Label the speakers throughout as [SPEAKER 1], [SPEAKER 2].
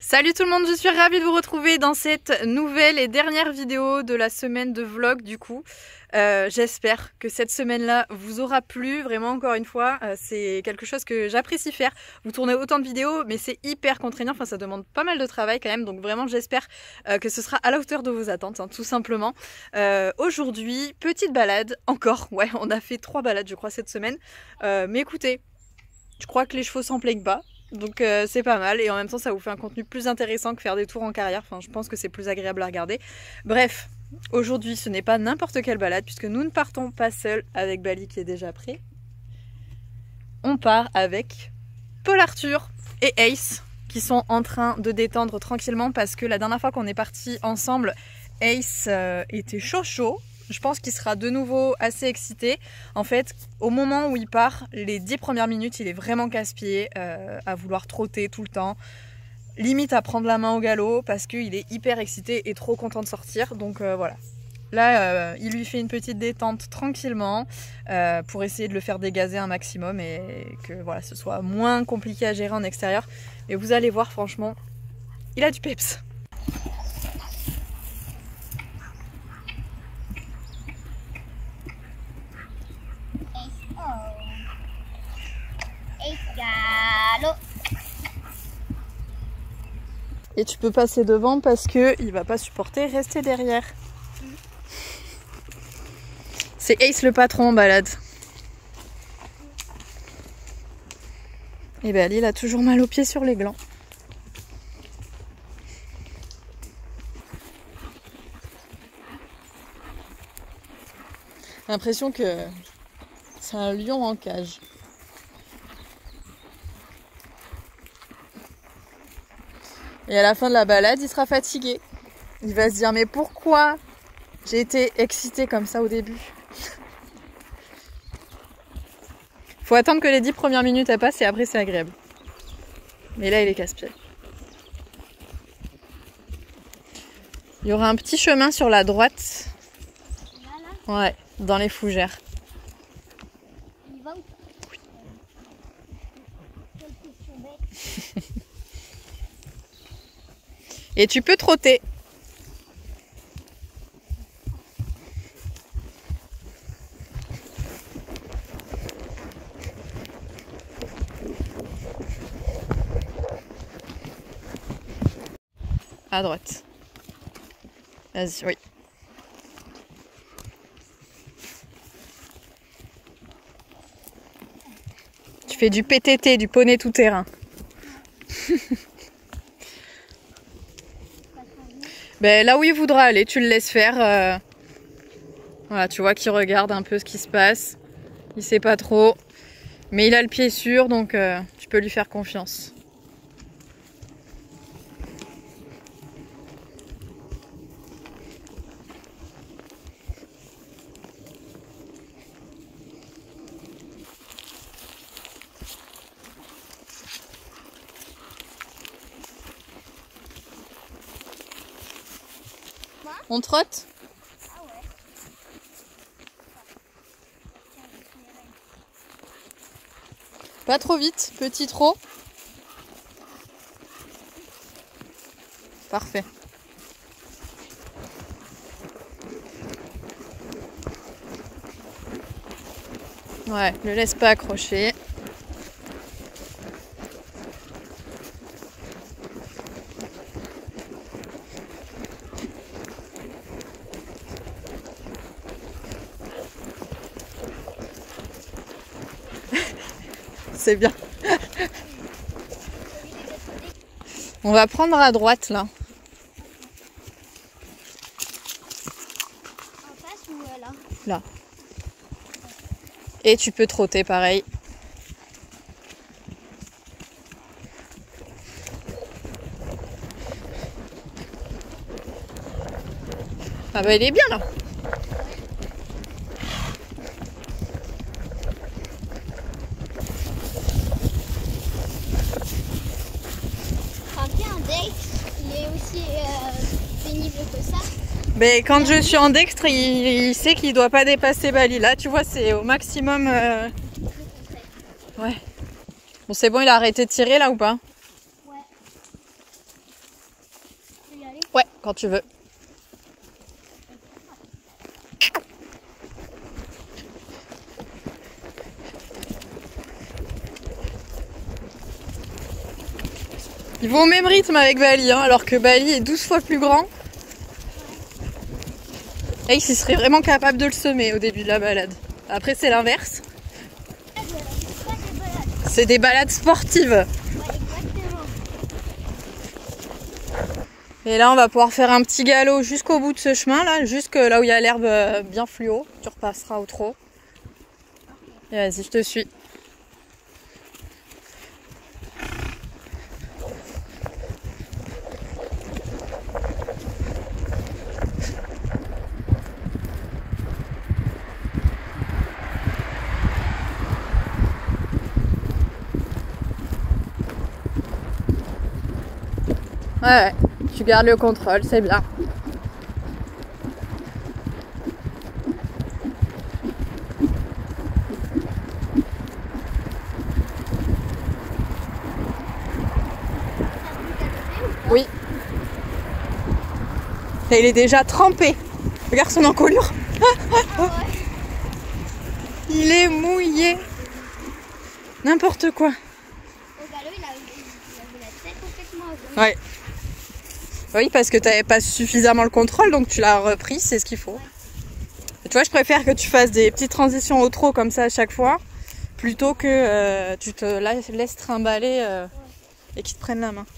[SPEAKER 1] Salut tout le monde, je suis ravie de vous retrouver dans cette nouvelle et dernière vidéo de la semaine de vlog du coup. J'espère que cette semaine-là vous aura plu, vraiment encore une fois, c'est quelque chose que j'apprécie faire. Vous tournez autant de vidéos mais c'est hyper contraignant, enfin ça demande pas mal de travail quand même, donc vraiment j'espère que ce sera à la hauteur de vos attentes, hein, tout simplement. Aujourd'hui, petite balade, encore, ouais on a fait 3 balades je crois cette semaine, mais écoutez, je crois que les chevaux s'en plaignent pas. Donc c'est pas mal et en même temps ça vous fait un contenu plus intéressant que faire des tours en carrière, enfin je pense que c'est plus agréable à regarder. Bref, aujourd'hui ce n'est pas n'importe quelle balade puisque nous ne partons pas seuls avec Bali qui est déjà prêt. On part avec Paul Arthur et Ace qui sont en train de détendre tranquillement parce que la dernière fois qu'on est partis ensemble, Ace était chaud. Je pense qu'il sera de nouveau assez excité. En fait, au moment où il part, les 10 premières minutes, il est vraiment casse-pied, à vouloir trotter tout le temps. Limite à prendre la main au galop parce qu'il est hyper excité et trop content de sortir. Donc voilà. Là, il lui fait une petite détente tranquillement pour essayer de le faire dégazer un maximum et que voilà, ce soit moins compliqué à gérer en extérieur. Et vous allez voir, franchement, il a du peps. Et tu peux passer devant parce que il va pas supporter rester derrière. C'est Ace le patron en balade. Et ben il a toujours mal aux pieds sur les glands. J'ai l'impression que c'est un lion en cage. Et à la fin de la balade, il sera fatigué. Il va se dire, mais pourquoi j'ai été excitée comme ça au début? Faut attendre que les 10 premières minutes passent et après c'est agréable. Mais là, il est casse-pied. Il y aura un petit chemin sur la droite. Ouais, dans les fougères. Il va où? Et tu peux trotter. À droite. Vas-y, oui. Tu fais du PTT, du poney tout terrain. Ben, là où il voudra aller, tu le laisses faire. Voilà, tu vois qu'il regarde un peu ce qui se passe. Il sait pas trop. Mais il a le pied sûr, donc tu peux lui faire confiance. On trotte? Ah ouais. Pas trop vite, petit trot. Parfait. Ouais, le laisse pas accrocher. C'est bien. On va prendre à droite là.
[SPEAKER 2] En face ou là?
[SPEAKER 1] Là. Et tu peux trotter pareil. Ah bah il est bien là.
[SPEAKER 2] Il est aussi pénible que ça.
[SPEAKER 1] Mais quand je suis en dextre, il sait qu'il doit pas dépasser Bali. Là, tu vois, c'est au maximum. Ouais. Bon, c'est bon, il a arrêté de tirer là ou pas?
[SPEAKER 2] Ouais. y aller?
[SPEAKER 1] Ouais, quand tu veux. Ils vont au même rythme avec Bali, hein, alors que Bali est 12 fois plus grand. Ace, il serait vraiment capable de le semer au début de la balade. Après, c'est l'inverse. C'est des balades sportives.
[SPEAKER 2] Ouais, exactement.
[SPEAKER 1] Et là, on va pouvoir faire un petit galop jusqu'au bout de ce chemin, là, jusque là où il y a l'herbe bien fluo. Tu repasseras au trot. Et vas-y, je te suis. Ouais, tu gardes le contrôle, c'est bien. Oui. Et il est déjà trempé. Regarde son encolure. Il est mouillé. N'importe quoi.
[SPEAKER 2] Au galop, il avait la tête complètement à gauche.
[SPEAKER 1] Ouais. Oui, parce que tu n'avais pas suffisamment le contrôle, donc tu l'as repris, c'est ce qu'il faut. Et tu vois, je préfère que tu fasses des petites transitions au trot comme ça à chaque fois, plutôt que tu te laisses trimballer et qu'ils te prennent la main.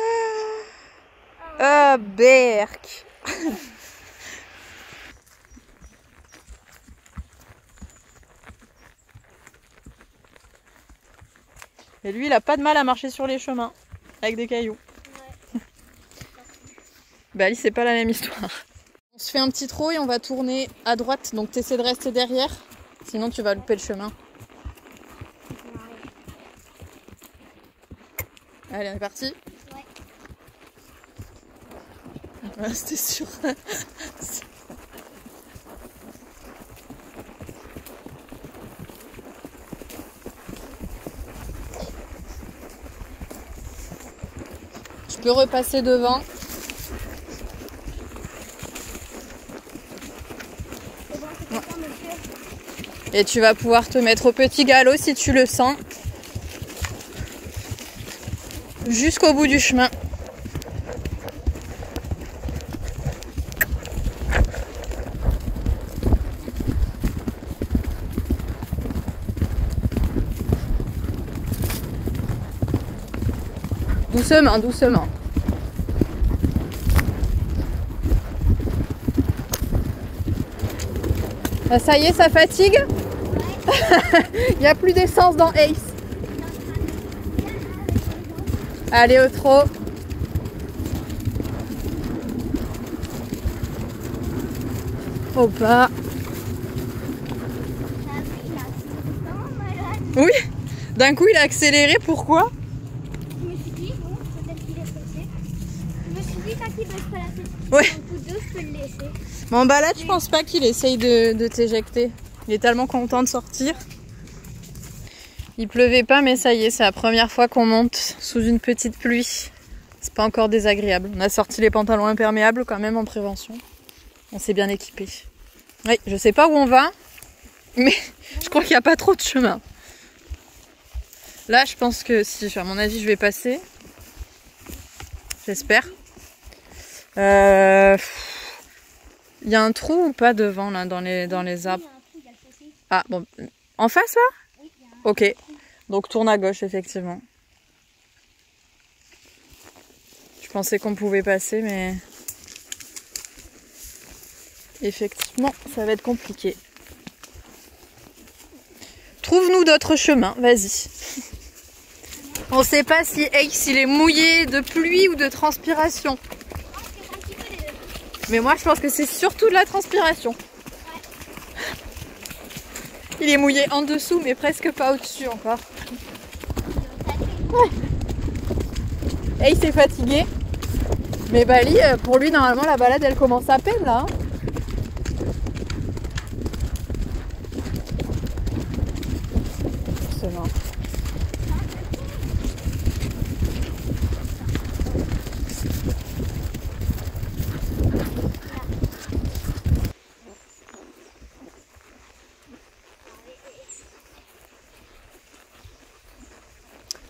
[SPEAKER 1] Ah, berk. Et lui, il a pas de mal à marcher sur les chemins, avec des cailloux. Bali, c'est pas la même histoire. On se fait un petit trot et on va tourner à droite. Donc t'essaies de rester derrière, sinon tu vas louper le chemin. Allez, on est parti. Ouais, c'était sûr. Tu peux repasser devant. Et tu vas pouvoir te mettre au petit galop si tu le sens. Jusqu'au bout du chemin. Doucement, doucement. Ah, ça y est, ça fatigue. Il n'y a plus d'essence dans Ace. Allez au trot. Au pas. Oui. D'un coup, il a accéléré. Pourquoi?
[SPEAKER 2] Je me suis dit, bon, peut-être qu'il est pressé. Je me suis dit, tant qu'il baisse pas la tête,
[SPEAKER 1] Ouais.
[SPEAKER 2] un coup d'eau, je peux le laisser.
[SPEAKER 1] Mais en balade, je pense pas qu'il essaye de t'éjecter. Il est tellement content de sortir. Il pleuvait pas, mais ça y est, c'est la première fois qu'on monte sous une petite pluie. C'est pas encore désagréable. On a sorti les pantalons imperméables quand même en prévention. On s'est bien équipé. Oui, je sais pas où on va, mais je crois qu'il n'y a pas trop de chemin. Là, je pense que si, à mon avis, je vais passer. J'espère. Il y a un trou ou pas devant, là, dans les arbres? Ah, bon. En face, là? Ok. Donc, tourne à gauche, effectivement. Je pensais qu'on pouvait passer, mais... effectivement, ça va être compliqué. Trouve-nous d'autres chemins, vas-y. On sait pas si Ace, il est mouillé de pluie ou de transpiration. Mais moi, je pense que c'est surtout de la transpiration. Il est mouillé en dessous, mais presque pas au-dessus encore. Ouais. Ace est fatigué. Mais Bali, pour lui, normalement, la balade, elle commence à peine, là. Forcément.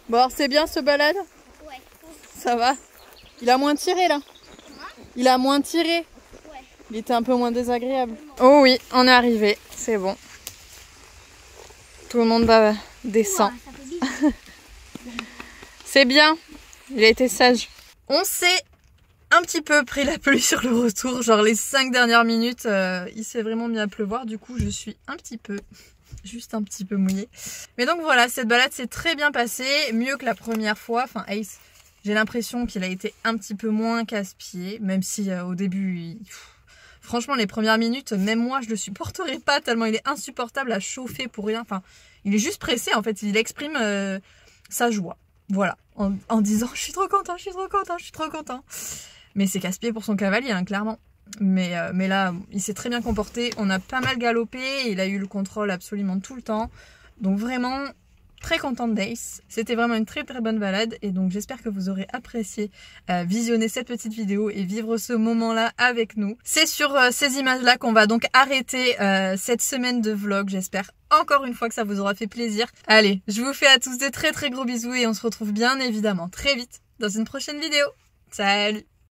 [SPEAKER 1] Bon alors c'est bien ce balade?
[SPEAKER 2] Ouais.
[SPEAKER 1] Ça va? Il a moins tiré là? Il a moins tiré?
[SPEAKER 2] Ouais.
[SPEAKER 1] Il était un peu moins désagréable. Oh oui, on est arrivé, c'est bon. Tout le monde va descend.
[SPEAKER 2] Ouah, ça fait vite.
[SPEAKER 1] C'est bien, il a été sage. On s'est un petit peu pris la pluie sur le retour, genre les 5 dernières minutes, il s'est vraiment mis à pleuvoir, du coup je suis juste un petit peu mouillée. Mais donc voilà, cette balade s'est très bien passée, mieux que la première fois. Enfin Ace, j'ai l'impression qu'il a été un petit peu moins casse-pied, même si au début, franchement les premières minutes, même moi je le supporterais pas tellement il est insupportable à chauffer pour rien. Enfin, il est juste pressé en fait, il exprime sa joie. Voilà, en disant je suis trop content, je suis trop content, je suis trop content. Mais c'est casse-pied pour son cavalier, hein, clairement. Mais là, il s'est très bien comporté. On a pas mal galopé. Il a eu le contrôle absolument tout le temps. Donc vraiment, très contente d'Ace. C'était vraiment une très très bonne balade. Et donc j'espère que vous aurez apprécié visionner cette petite vidéo et vivre ce moment-là avec nous. C'est sur ces images-là qu'on va donc arrêter cette semaine de vlog. J'espère encore une fois que ça vous aura fait plaisir. Allez, je vous fais à tous des très très gros bisous et on se retrouve bien évidemment très vite dans une prochaine vidéo. Salut!